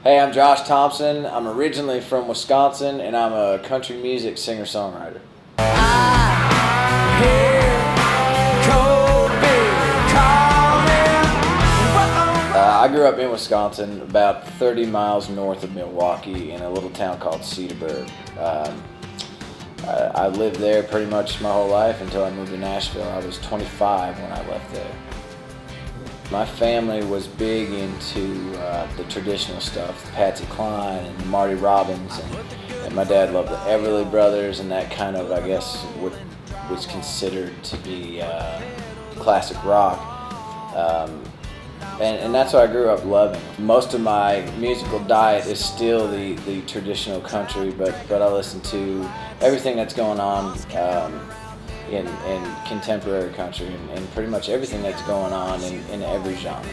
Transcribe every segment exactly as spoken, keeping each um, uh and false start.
Hey, I'm Josh Thompson. I'm originally from Wisconsin, and I'm a country music singer-songwriter. Uh, I grew up in Wisconsin, about thirty miles north of Milwaukee, in a little town called Cedarburg. Um, I, I lived there pretty much my whole life until I moved to Nashville. I was twenty-five when I left there. My family was big into uh, the traditional stuff, Patsy Cline and Marty Robbins, and, and my dad loved the Everly Brothers and that kind of, I guess, what was considered to be uh, classic rock. Um, and, and that's what I grew up loving. Most of my musical diet is still the, the traditional country, but, but I listen to everything that's going on um, In, in contemporary country and, and pretty much everything that's going on in, in every genre.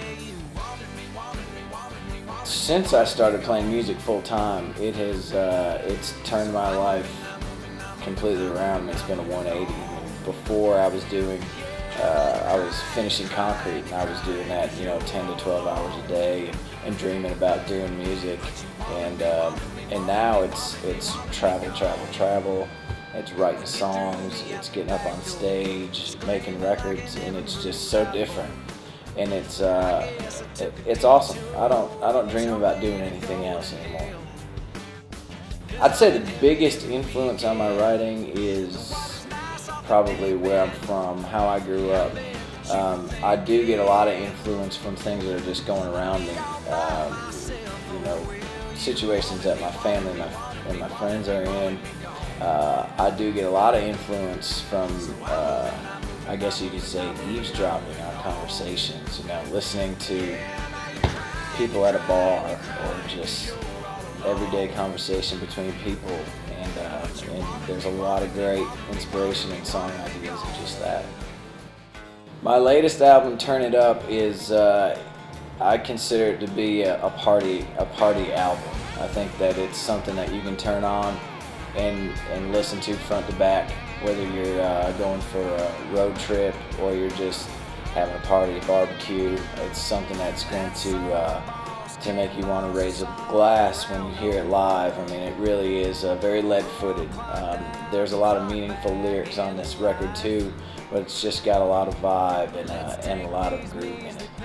Since I started playing music full time, it has uh, it's turned my life completely around. It's been a one eighty. Before I was doing, uh, I was finishing concrete, and I was doing that, you know, ten to twelve hours a day, and, and dreaming about doing music. And um, and now it's it's travel, travel, travel. It's writing songs, it's getting up on stage, making records, and it's just so different. And it's uh, it, it's awesome. I don't I don't dream about doing anything else anymore. I'd say the biggest influence on my writing is probably where I'm from, how I grew up. Um, I do get a lot of influence from things that are just going around me. Um, you know, situations that my family and my, and my friends are in. Uh, I do get a lot of influence from, uh, I guess you could say, eavesdropping on conversations, you know, listening to people at a bar or just everyday conversation between people, and, uh, and there's a lot of great inspiration and song ideas in just that. My latest album, Turn It Up, is, uh, I consider it to be a, a party, a party album. I think that it's something that you can turn on And, and listen to front to back, whether you're uh, going for a road trip or you're just having a party, a barbecue. It's something that's going to uh, to make you want to raise a glass when you hear it live. I mean, it really is uh, very lead-footed. Um, there's a lot of meaningful lyrics on this record too, but it's just got a lot of vibe and, uh, and a lot of groove in it.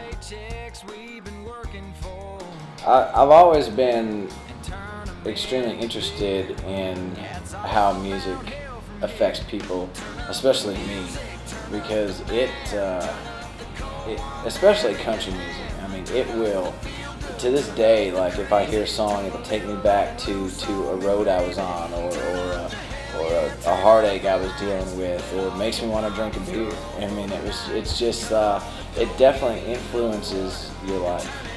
I, I've always been extremely interested in how music affects people, especially me, because it, uh, it, especially country music. I mean, it will, to this day, like if I hear a song, it'll take me back to to a road I was on, or or a, or a, a heartache I was dealing with, or it makes me want to drink a beer. I mean, it was, it's just, uh, it definitely influences your life.